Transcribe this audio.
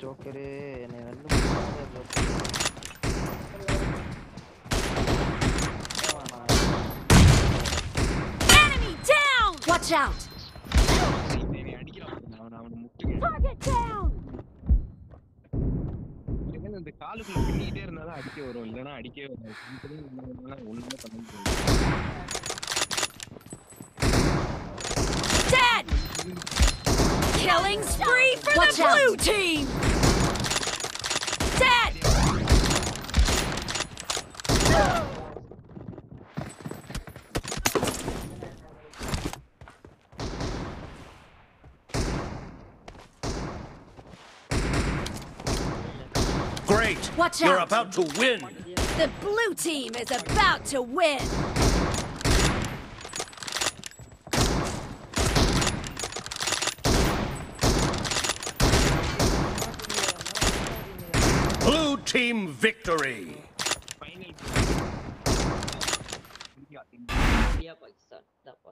ஜோக்கரே என்னை வந்து முட்டாத joker. Enemy down! Watch out! Target down! இந்த காலுக்குள்ள பின்னிட்டே இருந்தாலும் அடிக்க வரும், இல்லைன்னா அடிக்கவே வராது. ஒண்ணுமே பண்ண முடியாது. Dead! Killing spree for the blue team! Dead! Great! Watch You're out. about to win! The blue team is about to win! Blue team victory! Final. India, Pakistan.